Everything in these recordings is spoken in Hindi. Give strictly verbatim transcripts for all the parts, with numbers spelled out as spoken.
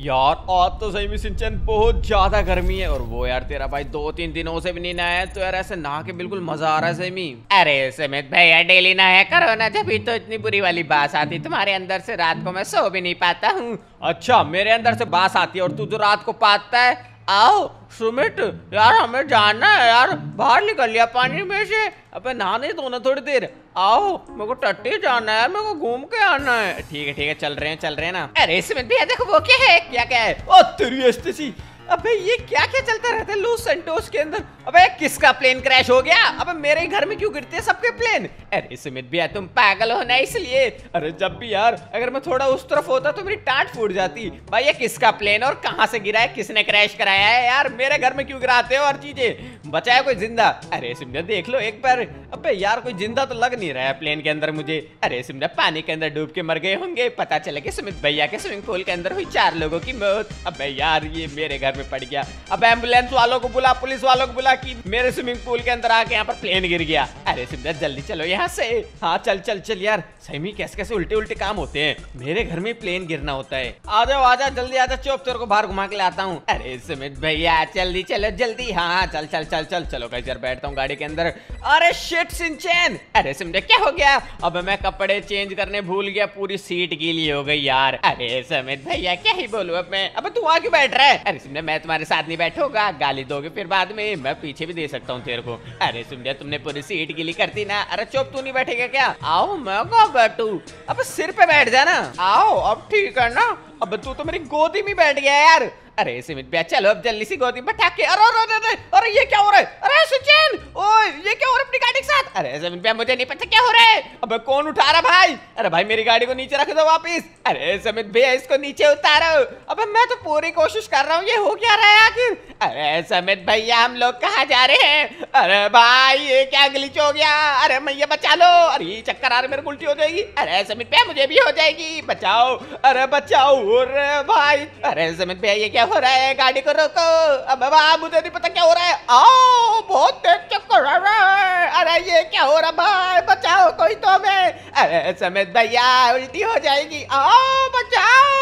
यार आज तो सही में सिंचन बहुत ज्यादा गर्मी है। और वो यार तेरा भाई दो तीन दिनों से भी नहीं नहाया है, तो यार ऐसे नहा के बिल्कुल मजा आ रहा है सही में। अरे सुमित भैया डेली नहाया करो ना, जब तो इतनी बुरी वाली बात आती तुम्हारे अंदर से, रात को मैं सो भी नहीं पाता हूँ। अच्छा मेरे अंदर से बात आती है और तू जो रात को पाता है। आओ सुमित यार हमें जाना है यार, बाहर निकल लिया पानी में से। अबे नहाने दो ना थोड़ी देर। आओ मेरे को टट्टी जाना है, मेरे को घूम के आना है। ठीक है ठीक है चल रहे हैं चल रहे हैं ना। अरे सुमित भैया देखो वो क्या है, क्या क्या है? ओ तेरी एस्टेसी, अबे ये क्या क्या चलता रहता है लॉस सैंटोस के अंदर। अबे किसका प्लेन क्रैश हो गया? अबे मेरे ही घर में क्यों गिरते हैं सबके प्लेन? अरे सुमित भैया तुम पागल हो ना इसलिए। अरे जब भी यार अगर मैं थोड़ा उस तरफ होता तो मेरी टाट फूट जाती। भाई ये किसका प्लेन और कहां से गिरा है, किसने क्रैश कराया है? यार मेरे घर में क्यों गिराते हो हर चीजें, बचाया कोई जिंदा? अरे सिमरा देख लो एक बार। अबे यार कोई जिंदा तो लग नहीं रहा है प्लेन के अंदर मुझे। अरे सिमरा पानी के अंदर डूब के मर गए होंगे, पता चला कि सुमित भैया के स्विमिंग पूल के अंदर हुई चार लोगों की मौत। अबे यार ये मेरे घर में पड़ गया। अब एम्बुलेंस वालों को बुला, पुलिस वालों को बुला कि मेरे स्विमिंग पूल के अंदर आके यहाँ पर प्लेन गिर गया। अरे सिमरन जल्दी चलो यहाँ से। हाँ चल चल चल यार, सही में कैसे कैसे उल्टे उल्टे काम होते हैं। मेरे घर में प्लेन गिरना होता है। आ जाओ आ जाओ जल्दी आ जाओ, चुप तेरे को बाहर घुमा के लाता हूँ। अरे सुमित भैया जल्दी चलो जल्दी। हाँ चल चल चल चल चलो गाइस यार बैठता हूँ गाड़ी के अंदर। अरे शिट सिंचैन, अरे सिमरन क्या हो गया? अब मैं कपड़े चेंज करने भूल गया, पूरी सीट गीली हो गई यार। अरे सुमित भैया क्या ही बोलूं अब मैं। अब तू आगे बैठ रहा है? अरे सिमरन मैं तुम्हारे साथ नहीं बैठूंगा, गाली दोगे फिर बाद में। मैं पीछे भी दे सकता हूँ तेरे को। अरे सुमित तुमने पूरी सीट गीली कर दी ना। अरे चुप, तू नहीं बैठेगा क्या? आओ मैं कहाँ बैठू? अब सिर पे बैठ जाना। आओ अब ठीक है ना। अब तू तो मेरी गोदी में बैठ गया यार। अरे सुमित भैया चलो अब जल्दी सी गोदी बैठा के। अरे अरे अरे अरे ये क्या हो रहा है? अरे सचिन ओए ये क्या हो रहा है अपनी गाड़ी के साथ? अरे सुमित भैया मुझे नहीं पता क्या हो रहा है। अबे कौन उठा रहा भाई? अरे भाई मेरी गाड़ी को नीचे रख दो वापस। अरे सुमित भैया इसको नीचे उतारो। अबे मैं तो पूरी कोशिश कर रहा हूँ, ये हो क्या रहा है आखिर? अरे सुमित भैया हम लोग कहाँ जा रहे हैं? अरे भाई ये क्या ग्लिच हो गया? अरे मैया बचा लो। अरे ये चक्कर आ रहा है, मेरे को उल्टी हो जाएगी। अरे सुमित भैया मुझे भी हो जाएगी, बचाओ। अरे बचाओ। अरे भाई अरे सुमित भैया ये क्या हो रहा है? गाड़ी को रोको। अब बाबा मुझे नहीं पता क्या हो रहा है। आओ बहुत तेज चक्कर आ रहा है। अरे ये क्या हो रहा भाई, बचाओ कोई तो हमें। अरे सुमित भैया उल्टी हो जाएगी, आओ बचाओ।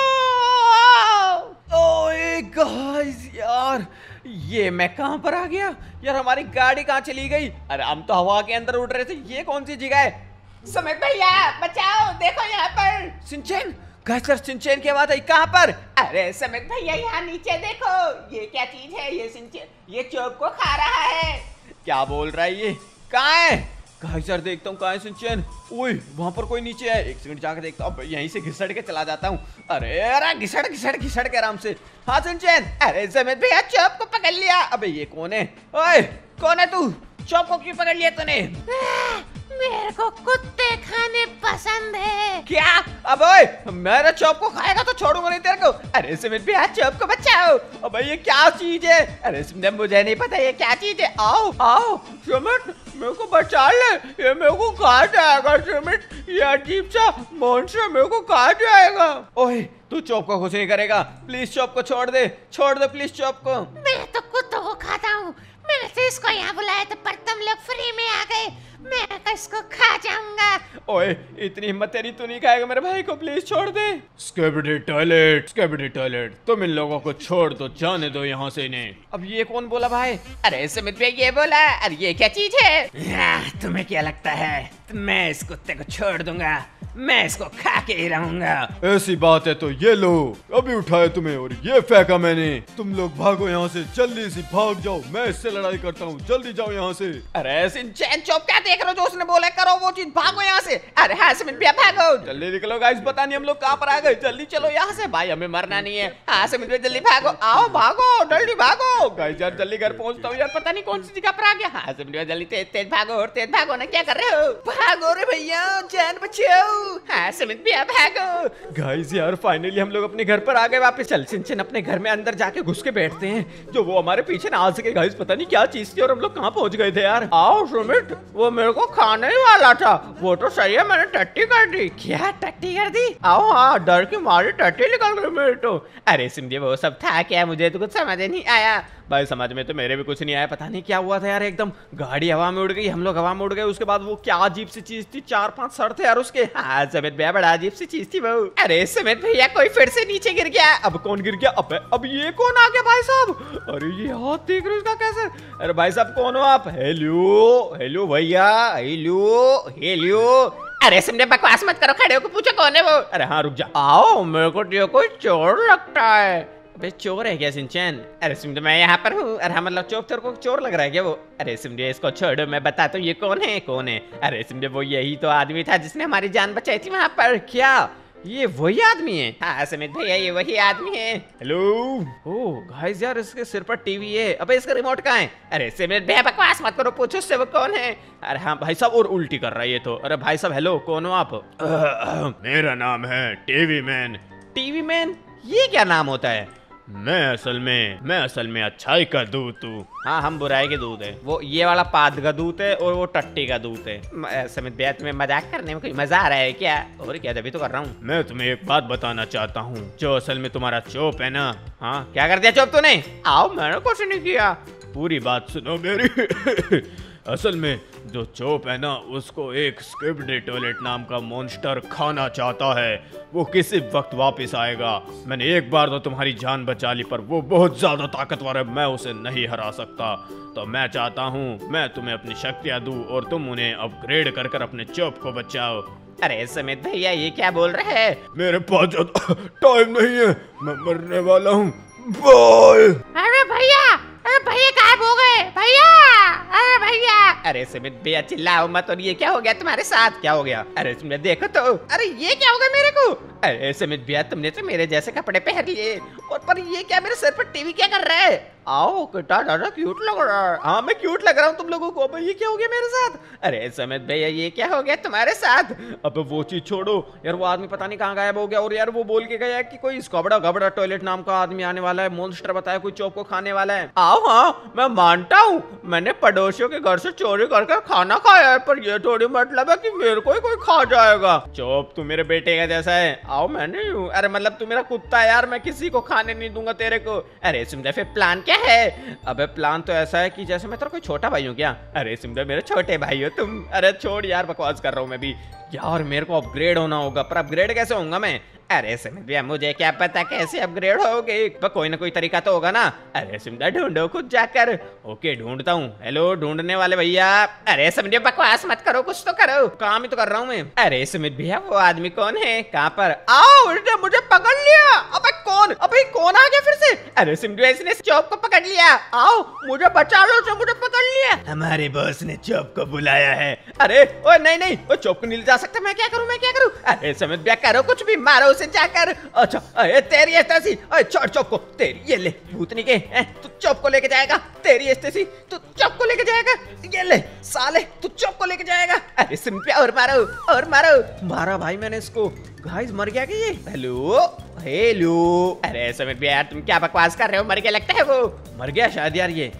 ओए गाइस यार ये मैं कहां पर आ गया यार? हमारी गाड़ी कहां चली गई? अरे हम तो हवा के अंदर उड़ रहे थे, ये कौन सी जगह है? सुमित भैया बचाओ, देखो यहाँ पर। सिंचैन गाइस सर सिंचैन की आवाज आई, कहां पर? अरे सुमित भैया यहाँ नीचे देखो, ये क्या चीज है? ये सिंचैन ये चौक को खा रहा है। क्या बोल रहा है ये? कहाँ है गाइस सर? देखता हूँ कहाँ है सिंचैन। ओए वहां पर कोई नीचे है, एक सेकंड जाकर देखता हूँ। यहीं से घिसड़ के चला जाता हूँ। अरे अरे घिसड़ घिसड़ घिसड़ के आराम से। हाँ सिंचैन। अरे सुमित भैया चौक को पकड़ लिया। अबे ये कौन है? ओए कौन है तू? चौक को क्यों पकड़ लिया तूने? मेरे को कुत्ते खाने पसंद है। क्या? अब ओए मेरे चॉप को खाएगा तो छोड़ूंगा नहीं तेरे को। अरे सुमित भैया चॉप को बचाओ। अब ये क्या चीज है? अरे सुमित मुझे नहीं पता ये क्या चीज है। आओ आओ सुमित मेरे को बचा ले, ये मेरे को खा जाएगा। सुमित ये अजीब सा मॉन्स्टर मेरे को खा जाएगा। ओए तू चॉप को कुछ नहीं करेगा, प्लीज चॉप को छोड़ दे, छोड़ दे प्लीज चॉप को। मैं तो कुत्तों को खाता हूँ, मैंने तो इसको यहाँ बुलाया था पर तुम लोग फ्री में आ गए, मैं तो इसको खा जाऊंगा। ओए इतनी हिम्मत तेरी, तू नहीं खाएगा मेरे भाई को, प्लीज छोड़ दे। स्कैबिडी टॉयलेट, स्कैबिडी टॉयलेट, तुम इन लोगों को छोड़ दो, जाने दो यहाँ से इन्हें। अब ये कौन बोला भाई? अरे सुमित भैया ये बोला। अरे ये क्या चीज है? तुम्हें क्या लगता है मैं इस कुत्ते को छोड़ दूंगा? मैं इसको खा के ही रहूंगा। ऐसी बात है तो ये लो, अभी उठाया तुम्हें और ये फेंका मैंने। तुम लोग भागो यहाँ से, जल्दी से भाग जाओ, मैं इससे लड़ाई करता हूँ, जल्दी जाओ यहाँ से। अरे सिंचैन चुप क्या देख रहे हो? जो उसने बोला करो वो चीज, भागो यहाँ से। अरे हाँ सुमित भैया भागो, जल्दी निकलो गाइस, पता नहीं हम लोग कहाँ पर आ गए। जल्दी चलो यहाँ से भाई, हमें मरना नहीं है। हाँ सुमित भैया जल्दी भागो, आओ भागो जल्दी भागो। गाइस यार जल्दी घर पहुँचता हूँ यार, पता नहीं कौन सी जगह पर आ गया। हाँ सुमित भैया जल्दी तेज तेज भागो और तेज भागो ना, क्या कर रहे हो? भागो रे भैया, जान बचाओ। हाँ सुमित भैया भागो। गाइस यार फाइनली हम लोग अपने घर पर आ गए वापस। चल सिंचन अपने घर में अंदर जाके घुस के बैठते हैं, जो वो हमारे पीछे ना आ सके। गाइस पता नहीं क्या चीज थी और हम लोग कहाँ पहुंच गए थे यार। आओ सुमित, वो मेरे को खाने ही वाला था। वो तो सही है, मैंने टट्टी कर दी। क्या टट्टी कर दी? आओ हाँ, डर के मारे टट्टी निकल गई मेरे तो। अरे सिंधी वो सब था क्या? मुझे तो कुछ समझ नहीं आया। भाई समझ में तो मेरे भी कुछ नहीं आया, पता नहीं क्या हुआ था यार। एकदम गाड़ी हवा में उड़ गई, हम लोग हवा में उड़ गए। उसके बाद वो क्या अजीब सी चीज थी, चार पांच सर थे यार उसके। हाँ हाँ सुमित भैया बड़ा अजीब सी चीज थी वो। अरे सुमित भैया कोई फिर से नीचे गिर गया। अब कौन गिर गया? अब अब ये कौन आ गया भाई साहब? अरे ये हाथ देख रहे हो इसका कैसे? अरे भाई साहब कौन हो आप? हेलो हेलो भैया, हेलो हेलो। अरे सिमटे बकवास मत करो, खड़े होकर पूछो कौन है वो। अरे हाँ रुक जा। आओ मेरे को ये कोई चोर लगता है। अबे चोर है क्या सिंचन? अरे सिमटे मैं यहाँ पर हूँ। अरे हाँ मतलब चोर तेरे को चोर लग रहा है क्या वो? अरे सिमटे इसको छोड़ो, मैं बताता हूँ ये कौन है कौन है। अरे सिमटे वो यही तो आदमी था जिसने हमारी जान बचाई थी वहाँ पर। क्या ये वही आदमी है? हाँ सुमित भैया ये वही आदमी है। हेलो। ओ गाइस यार इसके सिर पर टीवी है। अबे इसका रिमोट कहाँ है? अरे सुमित भैया बकवास मत करो, पूछो उससे वो कौन है। अरे हाँ भाई साहब, और उल्टी कर रहा है ये तो। अरे भाई साहब हेलो, कौन हो आप? मेरा नाम है टीवी मैन। TV man? ये क्या नाम होता है? मैं असल में मैं असल में अच्छाई का दूत हूँ। हाँ हम बुराई के दूध है। वो ये वाला पाद का दूध है और वो टट्टी का दूध है। समित भैया तुम्हें मजाक करने में कोई मजा आ रहा है क्या? और क्या, तभी तो कर रहा हूँ। मैं तुम्हें एक बात बताना चाहता हूँ, जो असल में तुम्हारा चोप है ना। हाँ क्या कर दिया चोप तूने? आओ मैंने कुछ नहीं किया। पूरी बात सुनो मेरी। असल में जो चोप है ना, उसको एक स्क्विड टॉयलेट नाम का मॉन्स्टर खाना चाहता है। वो किसी वक्त वापस आएगा। मैंने एक बार तो तुम्हारी जान बचा ली, पर वो बहुत ज्यादा ताकतवर है, मैं उसे नहीं हरा सकता। तो मैं चाहता हूँ मैं तुम्हें अपनी शक्तियाँ दूँ और तुम उन्हें अपग्रेड कर कर अपने चोप को बचाओ। अरे समित भैया ये क्या बोल रहे हैं? मेरे पास ज्यादा टाइम नहीं है, मैं मरने वाला हूँ। बाय। अरे भैया, अरे भैया गायब हो गए भैया। अरे भैया। अरे समित भैया चिल्लाओ मत। और ये क्या हो गया तुम्हारे साथ? क्या हो गया? अरे तुमने देखो तो। अरे ये क्या हो गया मेरे को? अरे समित भैया तुमने तो मेरे जैसे कपड़े पहन लिए, और पर ये क्या मेरे सर पर टीवी क्या कर रहा है? आओ कितना ज्यादा क्यूट लग रहा है। हाँ मैं क्यूट लग रहा हूँ तुम लोगों को। अब ये क्या हो गया मेरे साथ? अरे समित भैया ये क्या हो गया तुम्हारे साथ? अब वो चीज छोड़ो यार, वो आदमी पता नहीं कहाँ गायब हो गया। और यार वो बोल के गया कि कोई स्कबड़ा गबड़ा टॉयलेट नाम का आदमी आने वाला है, मॉन्स्टर बताया कोई चोप को खाने वाला है। आओ हाँ मैं मानता हूँ, मैंने पड़ोसियों के घर से चोरी करके खाना खाया है, पर ये थोड़ी मतलब है कि मेरे को ही कोई खा जाएगा। चोप तू मेरे बेटे का जैसा है। आओ मैं नहीं हूँ। अरे मतलब तू मेरा कुत्ता है यार, मैं किसी को खाने नहीं दूंगा तेरे को। अरे सिमटे फिर प्लान क्या है? अबे प्लान तो ऐसा है कि जैसे मैं तेरा कोई छोटा भाई हूँ क्या? अरे सिमटे मेरे छोटे भाई हो तुम। अरे छोड़ यार, बकवास कर रहा हूँ मैं भी। यार मेरे को अपग्रेड होना होगा, पर अपग्रेड कैसे होऊंगा मैं? अरे सिमट भैया मुझे क्या पता कैसे अपग्रेड होगे, पर कोई ना कोई तरीका तो होगा ना। अरे सिमटा ढूंढो खुद जाकर। ओके ढूंढता हूँ। हेलो ढूंढने वाले भैया। अरे सिमट बकवास मत करो, कुछ तो करो। काम ही तो कर रहा हूँ मैं। अरे सिमट भैया वो आदमी कौन है? कहाँ पर? आओ उसने मुझे पकड़ लिया। अबे कौन? अबे कौन आ गया फिर से? अरे सिमट भैया इसने चोप को पकड़ लिया। आओ मुझे बचा लो, उसने मुझे पकड़ लिया। हमारे बॉस ने चोप को बुलाया है। अरे ओ नहीं नहीं, वो चोप को नहीं ले जा सकता। मैं क्या करूँ मैं क्या करूँ? अरे सिमट भैया करो कुछ भी, मारो उसे जाकर। अच्छा अरे तेरी एस्टेसी, अरे छोड़ चोप को। तेरी ये ले भूतनी के, तू चोप को लेके जाएगा। तेरी एस्टेसी तू चोप को लेके जाएगा। ये ले साले तू चोप को लेके जाएगा। अरे सिंपल और मारो और मारो। मारा भाई मैंने इसको। गाइस मर गया क्या ये? Hello hello. अरे समित भैया यार तुम क्या बकवास कर रहे हो? मर गया लगता है वो। मर गया शायद यार ये।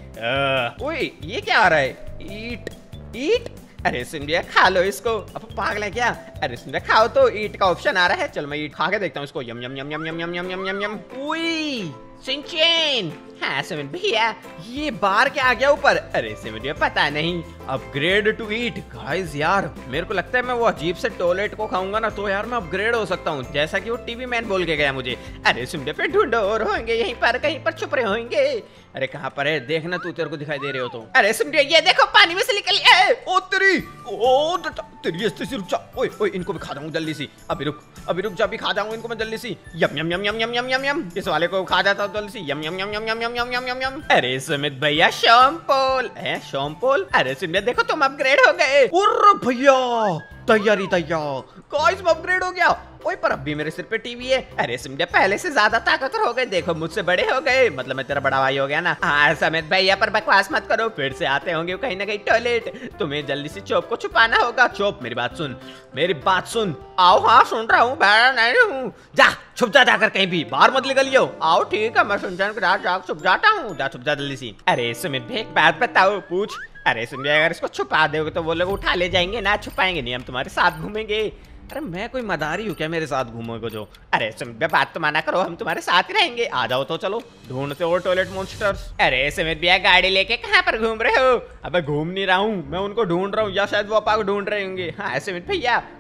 ओए ये क्या आ रहा है? ईट ईट। अरे सिंधिया खा लो इसको। अब पागल है क्या? अरे सिंधिया खाओ तो, ईट का ऑप्शन आ रहा है। चल मैं ईट खा के देखता हूँ इसको। यम यम यम यम यम यम यम यम यम यम। उई सिंचन। हाँ समित भैया ये बार क्या आ गया ऊपर? अरे सिंधिया पता नहीं। Upgrade to eat. गाइस यार मेरे को लगता है मैं वो अजीब से टॉयलेट को खाऊंगा ना तो यार मैं अपग्रेड हो सकता हूँ, जैसा कि वो टीवी मैन बोल के गया मुझे। अरे सिंधिया फिर ढूंढो और होंगे यहीं पर कहीं पर छुप रहे होंगे। अरे कहाँ पर है? देखना तू, तेरे को दिखाई दे रहे हो तो। अरे सिंधिया ये देखो पानी में से निकल गया। ओ तेरी ओ तेरी स्थिति रुक जा। ओए ओए इनको भी खा जाऊंगा जल्दी सी। अभी रुक अभी रुक जा, अभी खा जाऊंगा इनको मैं जल्दी सी। यम यम यम यम यम यम यम यम। इस वाले को खा जाता हूँ जल्दी सी। यम यम यम यम यम यम यम यम यम यम। अरे सुमित भैया शॉम्पोल है शॉम्पोल। अरे सिंधिया देखो तुम अपग्रेड हो गए। उर्र भैया तैयारी तैयार। गाइस मैं अपग्रेड हो गया। ओए पर अब भी मेरे सिर पे टीवी है। अरे सिंधिया पहले से ज्यादा ताकतवर हो गए, देखो मुझसे बड़े हो गए, मतलब मैं तेरा बड़ा भाई हो गया ना। हाँ समित भैया पर बकवास मत करो, फिर से आते होंगे कहीं ना कहीं टॉयलेट। तुम्हें जल्दी से चोप को छुपाना होगा। चोप मेरी बात सुन, मेरी बात सुन। आओ हाँ सुन रहा हूँ, बाहर नहीं हूँ। जा छुप जा जाकर कहीं भी, बाहर मत निकलियो। आओ ठीक है मैं सुनचान के रात जाकर छुप जाता हूँ। जा छुप जा जल्दी सी। अरे सुमित भैया एक बात बताओ। पूछ। अरे सिंधिया अगर इसको छुपा दोगे तो वो लोग उठा ले जाएंगे ना, छुपाएंगे नहीं, हम तुम्हारे साथ घूमेंगे। अरे मैं कोई मदारी हूँ क्या मेरे साथ घूमोगे जो? अरे सिंधिया बात तो माना करो, हम तुम्हारे साथ ही रहेंगे। आ जाओ तो चलो ढूंढते हो टॉयलेट मॉन्स्टर्स। अरे सिमित भैया गाड़ी लेके कहाँ पर घूम रहे हो? अबे घूम नहीं रहा हूँ मैं, उनको ढूंढ रहा हूँ, या शायद वो अपा को ढूंढ रहे होंगे। हाँ सिमित भैया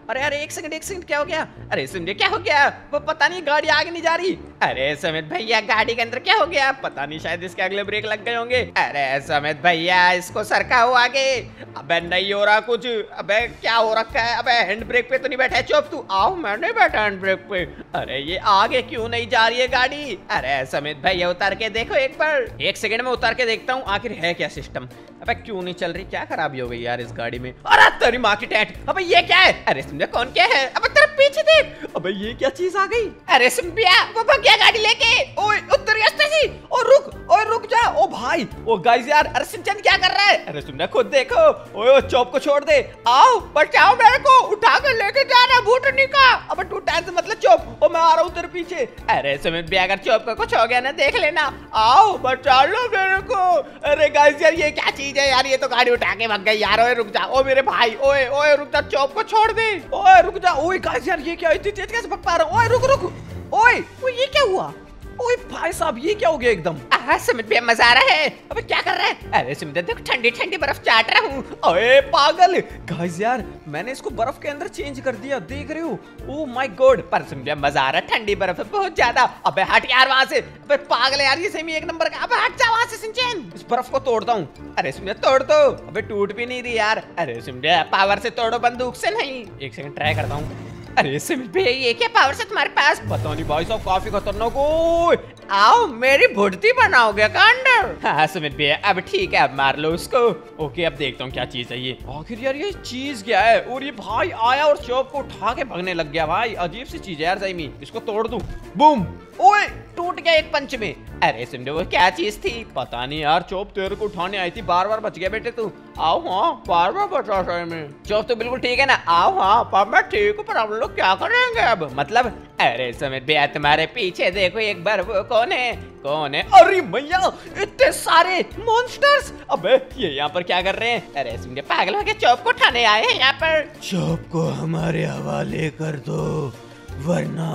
अरे अरे एक सेकंड एक सेकंड क्या हो गया? अरे सुनिए क्या हो गया? वो पता नहीं गाड़ी आगे नहीं जा रही। अरे समित भैया गाड़ी के अंदर क्या हो गया? पता नहीं शायद इसके अगले ब्रेक लग गए होंगे। अरे समित भैया इसको सरका हो आगे। अबे नहीं हो रहा कुछ। अबे क्या हो रखा है? अबे हैंड ब्रेक पे तो नहीं बैठा है? चुप तू। आओ मैं नहीं बैठा हैंड ब्रेक पे। अरे ये आगे क्यों नहीं जा रही है गाड़ी? अरे समित भैया उतार के देखो एक बार। एक सेकंड में उतार के देखता हूँ आखिर है क्या सिस्टम। अबे क्यों नहीं चल रही? क्या खराबी हो गई यार इस गाड़ी में? अरे तेरी माँ की टैट। अबे ये क्या है? अरे सिम्बिया कौन क्या है? अबे तेरे पीछे देख। अबे ये क्या चीज आ गई? अरे सिम्बिया वो भाग गया गाड़ी लेके। ओए उतर गया स्टेसी। ओ रुक, ओए रुक जा। ओ भाई, ओ गाइस यार, अरे सिंचन क्या कर रहा है? अरे सिम्बिया खुद देखो। ओए ओ चॉप को छोड़ दे। आओ बचाओ मेरे को, उठा के लेके जाना भूतनी का। अबे तू टेंशन मतलब चॉप। ओ मैं आ रहा हूँ तेरे पीछे। अरे सिम्बिया अगर चॉप का कुछ हो गया ना देख लेना। आओ बचा लो मेरे को। अरे गाइस यार ये क्या चीज है यार? ये तो गाड़ी उठा के भाग गई यार। ओए रुक जा। ओ मेरे भाई, ओए ओए रुक जा, चॉप को छोड़ दे। ओए रुक जा। ओए गाइस यार ये क्या इतनी तेज कैसे भाग पा रहा हूं? ओए रुक रुक। ओए ओए ये क्या हुआ? ओए भाई साहब ये क्या हो गया एकदम? आहा समित भैया मजा आ रहा है। अबे क्या कर रहा है? अरे समित देखो ठंडी ठंडी बर्फ चाट रहा हूँ। ओए पागल गाइस यार मैंने इसको बर्फ के अंदर चेंज कर दिया, देख रहे हो? Oh my god. पर समित भैया मजा आ रहा है, ठंडी बर्फ है बहुत ज्यादा। अबे हट यार वहां से। अबे पागल है यार ये सेमी एक नंबर का। अबे हट जा वहां से सिंचन। इस बर्फ को तोड़ता हूँ। अरे समित तोड़ दो। अबे टूट भी नहीं रही यार। अरे समित भैया पावर से तोड़ो बंदूक से नहीं। एक सेकंड ट्राई करता हूँ। अरे सिमित भैया ये क्या पावर से तुम्हारे पास? पता नहीं भाई साहब काफी खतरनाक हो। आओ मेरी भुड़ती बनाओगे का अंदर? हाँ सिमित भैया अब ठीक है, अब मार लो उसको। ओके अब देखता हूँ क्या चीज है ये। आखिर यार ये चीज क्या है? और ये भाई आया और चौप को उठा के भागने लग गया। भाई अजीब सी चीज है यार सही में। इसको तोड़ दूं। बूम। ओए टूट गया एक पंच में। अरे सिमडे वो क्या चीज थी? पता नहीं यार। चौप तेरे को उठाने आई थी, बार बार बच गया बेटे तू। आओ हाँ बार बार बचा सही में। चौप तो बिल्कुल ठीक है ना? आओ हाँ पर मैं ठीक हूँ, पर हम लोग क्या करेंगे अब? मतलब अरे समित भैया तुम्हारे पीछे देखो एक बार। वो कौन है? कौन है? अरे भैया इतने सारे मॉन्स्टर्स। अबे ये यहाँ पर क्या कर रहे हैं? अरे सिमडे पागल हो गए, चौप को उठाने आए हैं यहाँ पर। चौप को हमारे हवाले कर दो वरना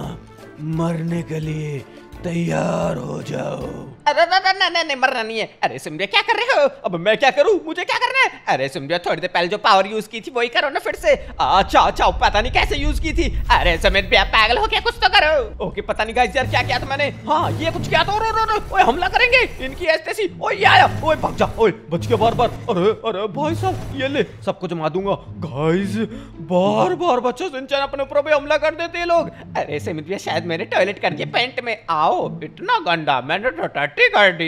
मरने के लिए तैयार हो जाओ। अरे नहीं नहीं नहीं मरना नहीं है। अरे सिमरिया क्या कर रहे हो? अब मैं क्या करूं? मुझे क्या करना है? अरे सिमरिया थोड़ी देर पहले जो पावर यूज की थी वही करो ना फिर से। अच्छा अच्छा पता नहीं कैसे यूज की थी। अरे समित भैया पागल हो क्या? कुछ तो करो। ओके पता नहीं गाइस यार क्या किया था मैंने। हाँ ये कुछ किया था। ओए हमला करेंगे इनकी ऐसी। ओए ये आया। ओए भाग जा। ओए बच गया बार बार। अरे अरे भाई साहब ये ले सबको जमा दूंगा। गाइस बार बार बच्चों सिंचन अपने ऊपर भी हमला कर देते हैं लोग। अरे समित भैया शायद मैंने टॉयलेट कर दिया पेंट में। आओ इतना गंदा मैंने तो टट्टी कर दी।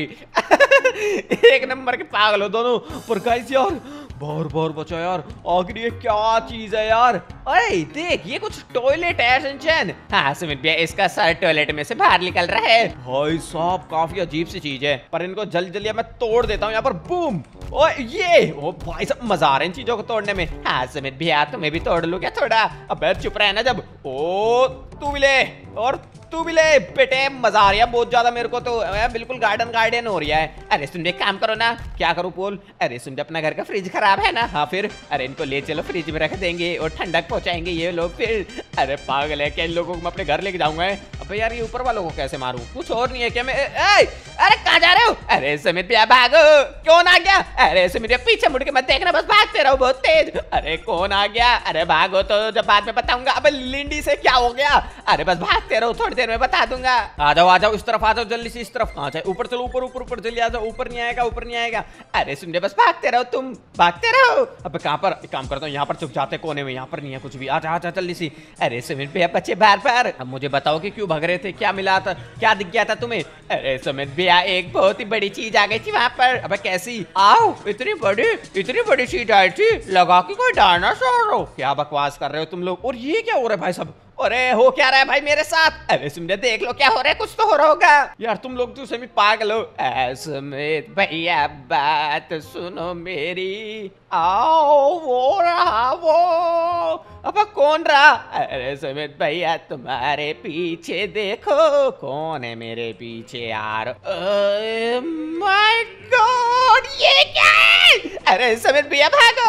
एक नंबर के पागल हो दोनों। पर गाइस यार बार बार बचा यार। आखिर ये क्या चीज है यार? अरे देख ये कुछ टॉयलेट है सिंचन। हाँ सुमित भैया इसका सर टॉयलेट में से बाहर निकल रहा है। भाई साहब काफी अजीब सी चीज है, पर इनको जल्दी जल्दी मैं तोड़ देता हूँ यहाँ पर। बूम। ओ ये ओ भाई साहब मजा आ रहा है इन चीजों को तोड़ने में। हाँ सुमित भैया तुम्हें भी तोड़ लूं क्या थोड़ा? अब चुप रहे ना जब। ओ तू भी ले और तू भी ले बेटे। मजा आ रहा है बहुत ज्यादा मेरे को तो। बिल्कुल गार्डन गार्डन हो रहा है। अरे सुन एक काम करो ना। क्या करूँ बोल? अरे सुन अपना घर का फ्रिज खराब है ना? हाँ फिर अरे इनको ले चलो फ्रिज में रख देंगे और ठंडक पहुंचाएंगे ये लोग फिर। अरे पागल है क्या? इन लोगों को मैं अपने घर लेके जाऊंगा। अबे यार ये ऊपर वालों को कैसे मारूं? कुछ और नहीं है क्या? मैं ए, अरे कहाँ जा रहे हो? अरे समित भैया भागो। कौन आ गया? अरे समित भैया पीछे मुड़ के मत देखना, बस भागते रहो बहुत तेज। अरे कौन आ गया? अरे भागो तो जब बाद में बताऊंगा। अबे लिंडी से क्या हो गया? अरे बस भागते रहो थोड़ी देर में बता दूंगा। आ जाओ आ जाओ इस तरफ आ जाओ जल्दी से। इस तरफ कहाँ जाए? ऊपर चलो ऊपर ऊपर ऊपर जल्दी आ जाओ। ऊपर नहीं आएगा ऊपर नहीं आएगा। अरे सुन बस भागते रहो तुम भागते रहो। अब कहाँ पर? एक काम करता हूँ यहाँ पर चुप जाते कोने में। यहाँ पर नहीं है कुछ भी। आजा आजा जल्दी सी। अरे सुमित भैया बच्चे बार बार। अब मुझे बताओ कि क्यों भाग रहे थे? क्या मिला था? क्या दिख गया था तुम्हें? अरे सुमित भैया एक बहुत ही बड़ी चीज आ गई थी वहाँ पर। अब कैसी? आओ इतनी बड़ी इतनी बड़ी चीज आई थी लगा कि कोई डायनासोर हो। क्या बकवास कर रहे हो तुम लोग? और ये क्या हो रहा है भाई साहब? अरे हो क्या रहा है भाई मेरे साथ? अरे सुमित देख लो क्या हो रहा है। कुछ तो हो रहा होगा यार। तुम लोग तो सभी पागल हो। सुमित भैया बात सुनो मेरी। आओ वो रहा वो। अब कौन रहा? अरे सुमित भैया तुम्हारे पीछे देखो। कौन है मेरे पीछे यार? माय गॉड ये क्या है? अरे सुमित भैया भागो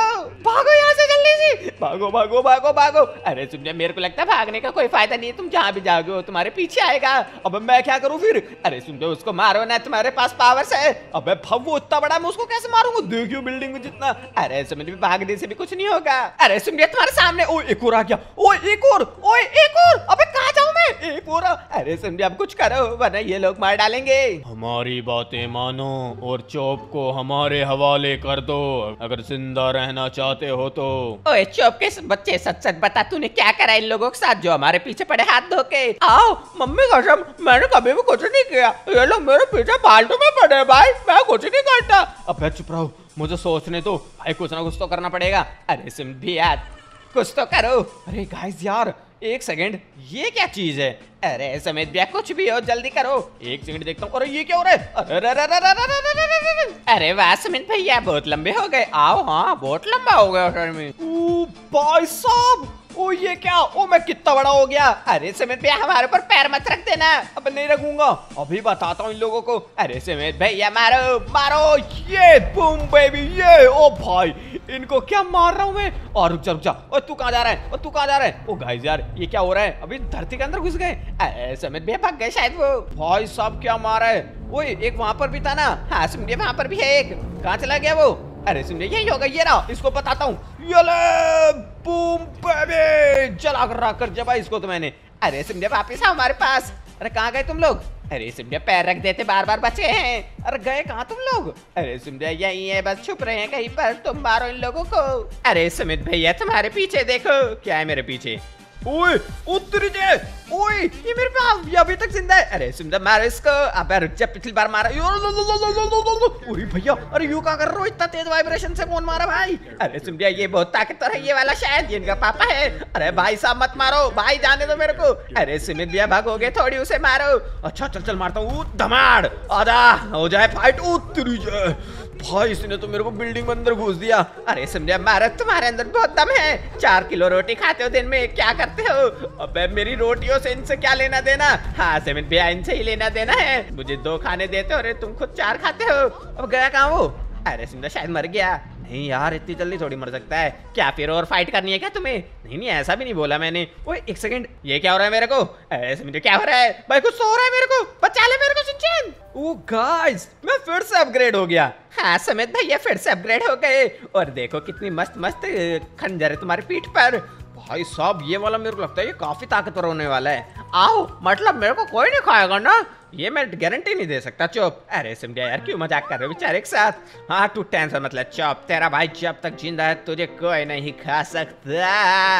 भागो यहाँ से जल्दी से, भागो भागो भागो भागो। अरे सुनिए, मेरे को लगता है भागने का कोई फायदा नहीं है, तुम जहाँ भी जाओगे वो तुम्हारे पीछे आएगा। अब मैं क्या करूँ फिर? अरे सुनिए, उसको मारो ना, तुम्हारे पास पावर्स है। अबे भाव, वो इतना बड़ा, मैं उसको कैसे मारूंगा? देखियो बिल्डिंग में जितना। अरे सुनिए, भागने से भी कुछ नहीं होगा। अरे सुनिए, तुम्हारे सामने। ओ एक और आ गया, ओ एक और, ओ एक और। अबे कहाँ जाऊँ मैं? एक और। अरे सुनिए, अब कुछ करो वरना ये लोग मार डालेंगे। हमारी बातें मानो और चोप को हमारे हवाले कर दो अगर जिंदा रहना चाहते हो तो। ओए चुप के बच्चे, सच सच बता, तूने क्या करा इन लोगों के साथ जो हमारे पीछे पड़े हाथ धो के? आओ मम्मी कसम, मैंने कभी भी कुछ नहीं किया, ये लोग मेरे पीछे फालतू में पड़े भाई, मैं कुछ नहीं करता। अबे चुप रहो, मुझे सोचने दो भाई, कुछ ना कुछ तो करना पड़ेगा। अरे सिम भी यार, कुछ तो करो। अरे गाइस यार, एक सेकंड, ये क्या चीज है? अरे समेत भैया, कुछ भी हो जल्दी करो। एक सेकंड देखता हूँ। अरे ये क्या हो रहा है? अरे अरे अरे अरे अरे अरे अरे। अरे वाह समेत भैया, बहुत लंबे हो गए। आओ, हाँ बहुत लंबा हो गया सर में। ओ भाई साहब, ओ ये क्या? ओ मैं कितना बड़ा हो गया? अरे समेत भैया, हमारे ऊपर पैर मत रख देना। अब नहीं रखूंगा, अभी बताता हूँ इन लोगों को। अरे समेत भैया, मारो मारो। ये बूम बेबी, ये। ओ भाई, इनको क्या मार रहा हूँ मैं? और रुक जा रुक जा, ओ तू कहाँ जा रहा है? ओ तू कहाँ जा रहा है? ओ गाइस यार, ये क्या हो रहा है? अभी धरती के अंदर घुस गए। अरे समेत भैया भाग गए शायद वो। भाई साहब क्या मारा है? ओए एक वहां पर भी था ना। हाँ सुनिए, वहां पर भी है एक। कहाँ चला गया वो? अरे सुनिए, यही होगा, ये रहा, इसको बताता हूँ। ये ले बूम बेबी, जला कर रख कर जबा इसको तो मैंने। अरे सिमडिया, वापिस आओ हमारे पास। अरे कहाँ गए तुम लोग? अरे सिमडिया, पैर रख देते, बार बार बचे हैं। अरे गए कहाँ तुम लोग? अरे सिमडिया, यही है, बस छुप रहे हैं कहीं पर, तुम मारो इन लोगों को। अरे सुमित भैया, तुम्हारे पीछे देखो। क्या है मेरे पीछे? ओए उत्तरी जे, ओए ये मेरे पे आ, ये अभी तक जिंदा है। अरे सिमडिया, मारो इसको। अबे रुक जा, पिछली बार मारा। ओए भैया, अरे यू क्या कर रहे हो? इतना तेज वाइब्रेशन से कौन मारा भाई? अरे सिमडिया, ये बहुत ताकतवर है, ये वाला शायद ये इनका पापा है। अरे भाई साहब मत मारो भाई, जाने दो मेरे को। अरे सुमित भैया, भागोगे थोड़ी, उसे मारो। अच्छा चल चल मारता हूँ। धमाड़, आधा हो जाए फाइट। उत्तरी जे भाई, इसने तो मेरे को बिल्डिंग में अंदर घुस दिया। अरे सिमडिया, मारो, तुम्हारे अंदर बहुत दम है। चार किलो रोटी खाते हो दिन में, क्या करते हो? अबे मेरी रोटियों से इनसे क्या लेना देना? हाँ सिमित भैया, इनसे ही लेना देना है। मुझे दो खाने देते हो, अरे तुम खुद चार खाते हो। अब गया कहाँ वो? अरे सिमडिया, शायद मर गया। नहीं यार, इतनी जल्दी थोड़ी मर सकता है। क्या फिर और फाइट करनी है क्या तुम्हें? नहीं नहीं, ऐसा भी नहीं बोला मैंने। ओए एक सेकंड, ये क्या हो रहा है मेरे को? अरे सिमडिया, क्या हो रहा है भाई? कुछ तो हो रहा है मेरे को, बचा ले मेरे को शिनचैन। ओ गाइस, मैं फिर से अपग्रेड हो गया। हाँ समेत भैया, फिर से अपग्रेड हो गए। और देखो कितनी मस्त मस्त खंजर है तुम्हारी पीठ पर। भाई साहब, ये वाला मेरे को लगता है ये काफी ताकतवर होने वाला है। आओ, मतलब मेरे को कोई नहीं खाएगा ना? ये मैं गारंटी नहीं दे सकता। चुप। अरे सिमडिया यार, क्यों मजाक कर रहे हो बेचारे के साथ? हाँ तू टेंशन मतलब, चुप। तेरा भाई जब तक जिंदा है तुझे कोई नहीं खा सकता।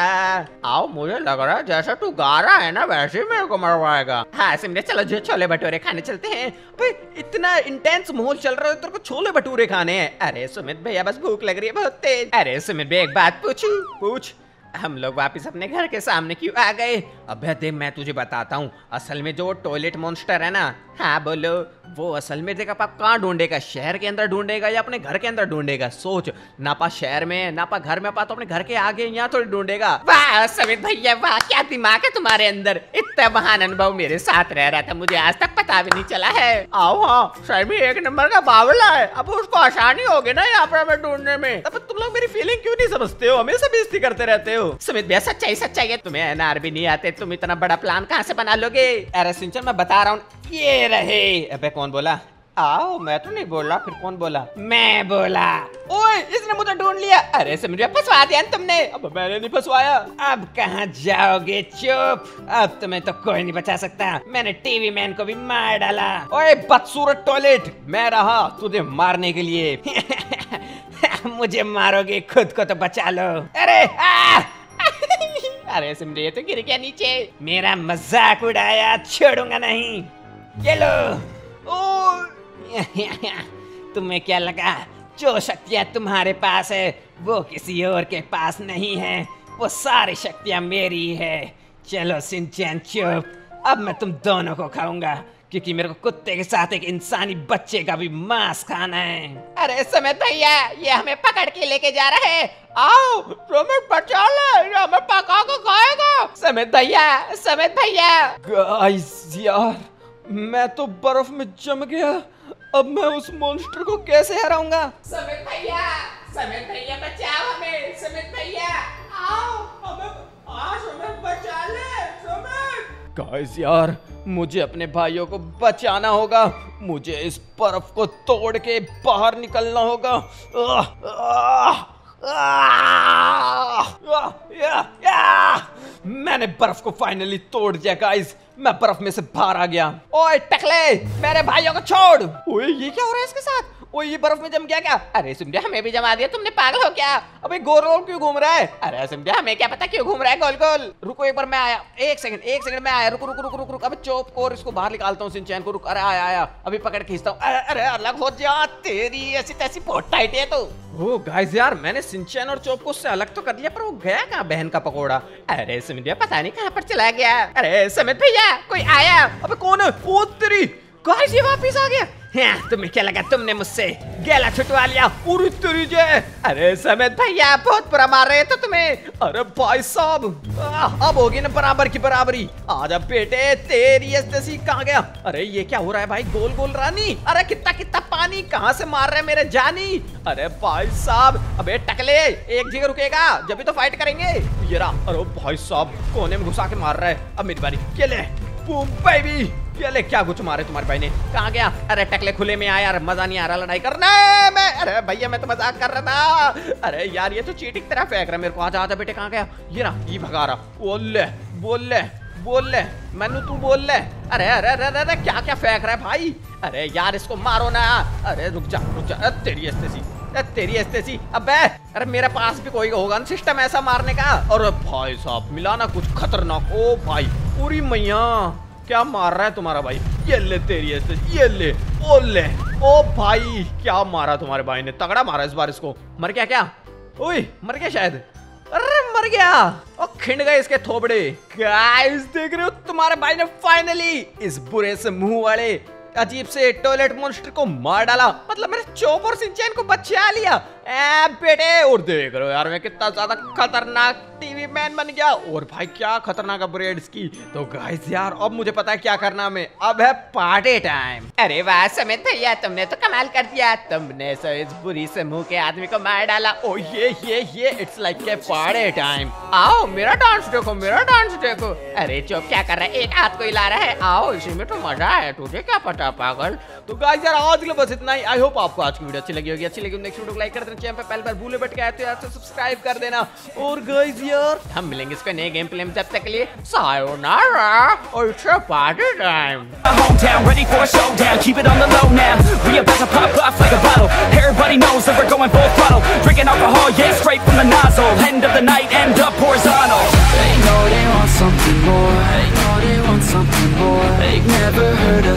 आओ, मुझे लग रहा है जैसा तू गा रहा है ना, वैसे ही मेरे को मरवाएगा। हाँ सिमडिया, चलो जो छोले भटूरे खाने चलते हैं। भाई इतना इंटेंस माहौल चल रहा है, तेरे को छोले भटूरे खाने हैं? अरे सुमित भैया, बस भूख लग रही है बहुत तेज। अरे सुमित भैया, एक बात पूछूं? पूछ। हम लोग वापस अपने घर के सामने क्यों आ गए? अबे देख, मैं तुझे बताता हूँ। असल में जो टॉयलेट मॉन्स्टर है ना, हाँ बोलो। वो असल में देखा आप कहाँ ढूंढेगा? शहर के अंदर ढूंढेगा या अपने घर के अंदर ढूंढेगा? सोच, ना पा शहर में ना पा घर में, पा तो अपने घर के आगे यहाँ थोड़ी ढूंढेगा। वाह समित भैया, वाह क्या दिमाग है तुम्हारे अंदर। इतना महान अनुभव मेरे साथ रह रहा था, मुझे आज तक पता भी नहीं चला है। आओ, हाँ शहर में एक नंबर का बावला है। अब उसको आसानी होगी ना यहाँ पर हमें ढूंढने में। अब तुम लोग मेरी फीलिंग क्यों नहीं समझते हो? हमेशा बेइज्जती करते रहते हो। समित भैया, सच्चाई सच्चाई है, तुम्हें एनआर भी नहीं आते, तुम इतना बड़ा प्लान कहाँ से बना लोगे? अरे सिंचन, मैं बता रहा हूँ, ये रहे। अबे कौन बोला? आओ, मैं तो नहीं बोला, फिर कौन बोला? मैं बोला। ओए, इसने मुझे ढूंढ लिया। अरे समझ फंसवा दिया तुमने। अब मैंने नहीं फंसवाया। अब कहाँ जाओगे? चुप। अब तुम्हें तो कोई नहीं बचा सकता, मैंने टीवी मैन को भी मार डाला। ओए बदसूरत टॉयलेट, मैं रहा तुझे मारने के लिए। मुझे मारोगे, खुद को तो बचा लो। अरे आ! अरे सिमरे, ये तो गिर गया नीचे। मेरा मजाक उड़ाया, छोड़ूंगा नहीं। ये लो। ओ तुम्हें क्या लगा जो शक्तियां तुम्हारे पास है वो किसी और के पास नहीं है? वो सारी शक्तियां मेरी है। चलो शिनचैन चुप, अब मैं तुम दोनों को खाऊंगा, क्योंकि मेरे को कुत्ते के साथ एक इंसानी बच्चे का भी मांस खाना है। अरे समेत भैया, ये हमें पकड़ के लेके जा रहा है। आओ समेत, बचा ले, ये हमें पका के खाएगा। समेत भैया, समेत भैया। गाइस यार, मैं तो बर्फ में जम गया। अब मैं उस मॉन्स्टर को कैसे हराऊंगा? समेत भैया, समित भैया बचाओ हमें, समित भैया आओ हमें, आ समित बचा ले समित। गाइस यार, मुझे अपने भाइयों को बचाना होगा। मुझे इस बर्फ को तोड़ के बाहर निकलना होगा। आह, आह, आह, या, या। मैंने बर्फ को फाइनली तोड़ दिया गाइस। मैं बर्फ में से बाहर आ गया। ओए टकले, मेरे भाइयों को छोड़। ओए ये क्या हो रहा है इसके साथ? ओए ये बर्फ में जम गया क्या? अरे सिमटिया हमें भी जमा दिया, तुमने पागल हो क्या? अबे गोल गोल क्यों घूम रहा है? अरे सिमटिया हमें क्या पता क्यों घूम रहा है गोल गोल। रुको एक बार मैं आया। एक सेकंड एक सेकंड मैं आया। रुको रुको रुको रुको रुको। अबे चोप को और इसको बाहर निकालता हूँ सिंचैन को। रुक, अरे आया आया। अभी पकड़ खींचता हूँ। अरे अरे अलग हो जा, तेरी ऐसी तैसी बहुत टाइट है तो। ओ गाइस यार, मैंने सिंचैन और चोप को उससे अलग तो कर लिया, पर वो गया कहाँ बहन का पकोड़ा? अरे सिमटिया पता नहीं कहाँ पर चला गया। अरे समित भैया कोई आया। अबे कौन है? ओ तेरी गाइस ये वापस आ गया। हाँ, तुम्हें क्या लगा तुमने मुझसे गला छुटवा लिया? पूरी तेरी जय। अरे समित भैया बहुत बुरा मार रहे थे तुम्हें। अरे भाई साहब, अब होगी ना बराबर की बराबरी। आजा बेटे, तेरी ऐसी कहाँ गया? अरे ये क्या हो रहा है भाई? गोल गोल रानी। अरे कितना कितना पानी, कहाँ से मार रहे मेरे जानी? अरे भाई साहब, अबे टकले एक जगह रुकेगा जब भी तो फाइट करेंगे। ये रहा। अरे भाई साहब, कोने में घुसा के मार रहा है। अब मेरी बारी। ये ले बूम बेबी। ये ले, क्या कुछ मारे तुम्हारे भाई ने? कहाँ गया? अरे टकले खुले में आया यार, मजा नहीं आ रहा लड़ाई करने में। अरे भैया मैं तो मजाक कर रहा था। अरे यार ये तो चीटिंग तरह फेंक रहा है मेरे को। आजा आजा बेटे, कहाँ गया? ये रहा, ये भगा रहा। बोल ले बोल ले बोल ले मैनू, तू बोल ले। अरे अरे अरे अरे क्या क्या फेंक रहा है भाई? अरे यार इसको मारो ना। अरे रुक जा रुक जा। तेरी एस्तेसी, तेरी एस्तेसी। अबे अरे मेरे पास भी कोई होगा ना सिस्टम ऐसा मारने का। अरे भाई साहब, मिला ना कुछ खतरनाक। ओ भाई पूरी मैया, क्या मार रहा है तुम्हारा भाई? ये ले तेरी ऐसे, ये ले ओ ले। ओ भाई क्या मारा तुम्हारे भाई ने, तगड़ा मारा इस बार इसको। मर गया क्या? ओए मर गया शायद। अरे मर गया। और खिंड गए इसके थोबड़े। गाइस देख रहे हो, तुम्हारे भाई ने फाइनली इस बुरे से मुंह वाले अजीब से टॉयलेट मॉन्स्टर को मार डाला। मतलब मेरे चोप और सिंचैन को बचा लिया। ए बेटे, और देख रहे हो यार मैं कितना ज्यादा खतरनाक टीवी मैन बन गया। और भाई क्या खतरनाक अपग्रेड्स की। तो गाइस यार अब मुझे पता है क्या करना हमें। अब है पार्टी टाइम। अरे वाह समित भैया, तुमने तो कमाल कर दिया। तुमने सो इस बुरी से मुंह के आदमी को मार डाला। ओ ये ये ये it's like a party time. आओ मेरा डांस देखो, मेरा डांस देखो। अरे चुप क्या कर रहा है? एक हाथ को हिला रहा है। आओ इसी में तो मजा है, तुझे क्या पता पागल। तो गाइस यार आज के लिए बस इतना ही। आई होप आपको आज की वीडियो अच्छी लगी होगी। अच्छी लगी नेक्स्ट वीडियो को लाइक कर देना, चैनल पे पहली बार भूले बैठ के आए तो यार तो सब्सक्राइब कर देना। और गाइस यार हम मिलेंगे इसको नए गेम प्ले में, जब तक के लिए सायोनारा और it's party time. Hometown, ready for a showdown. Keep it on the low now. We about to pop off like a bottle. Everybody knows that we're going full throttle. Drinking alcohol, yeah, straight from the nozzle. End of the night, end up horizontal. They know they want something more. They know they want something more. They've never heard of